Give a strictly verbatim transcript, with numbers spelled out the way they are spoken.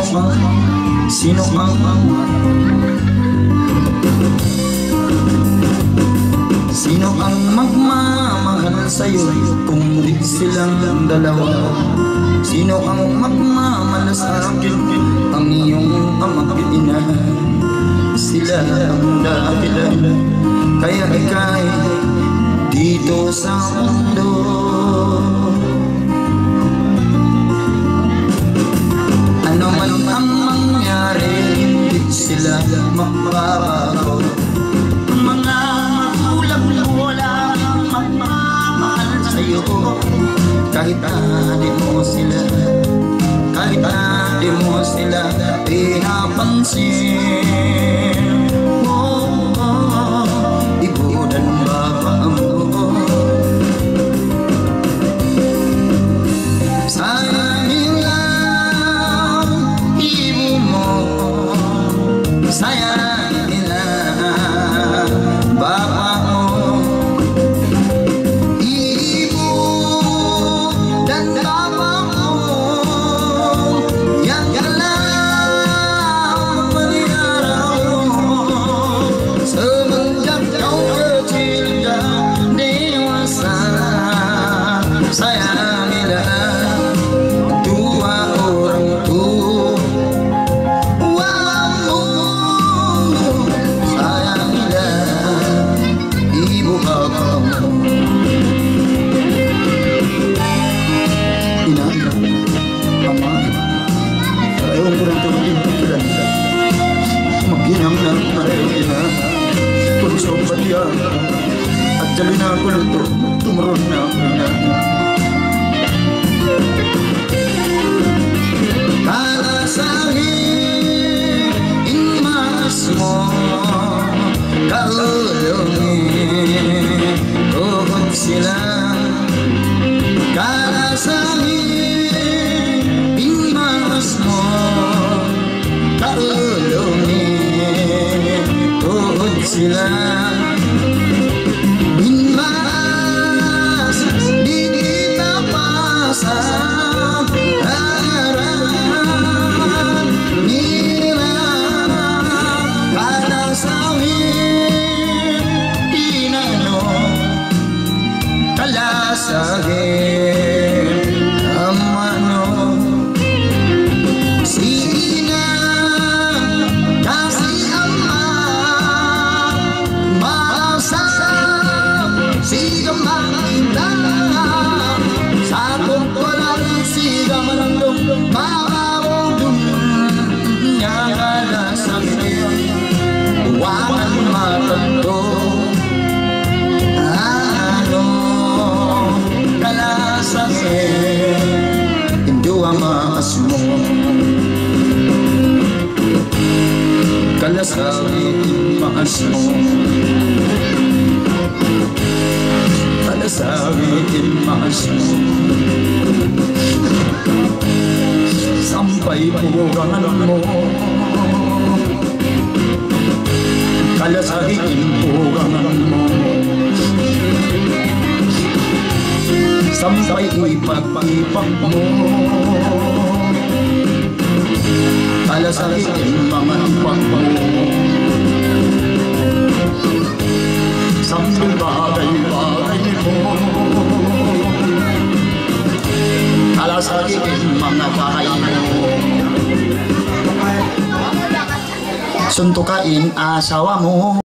Sino ang, sino ang, sino ang magmamahal sa'yo kung di silang dalawa? Sino ang magmamahal sa akin? Ang iyong ama't ina. Sila ang dahilan kaya ika'y dito sa mundo. Ano man ang mangyari, hindi sila mapapago. Mga magulang wala nang magmamahal sa'yo. Kahit di mo sila, kahit di mo sila pinapansin. Oh, oh, ibu dan bapakmu sayangilah ibumu, sayangilah bapakmu. Inah, amah, ayaw ko rin tumagin pagkilan. Magginang na ayaw Inah. Tulusok ba't yan? At dali na ako luto, tumuron na ako Inah. Kalasangin imas mo, kaulungin tuhod sila. Kalasangin imas mo, kaulungin tuhod sila. Imas di kita pasang harapan nila. Kalasangin inano, kalasangin amano. Si Inah kasih amah, maafkan si Gemanda. Satu orang si Gemandung mawudum nyala sambil wawan matendo. Indo amas mo, kalasangin imas mo, kalasangin imas mo. Sampai purangan mo, kalasangin purangan mo. Sampai ipag-ipag mo, kalasangin mga ipag mo. Sampai bagay-bagay mo, kalasangin mga bahay mo. Suntukain asawa mo.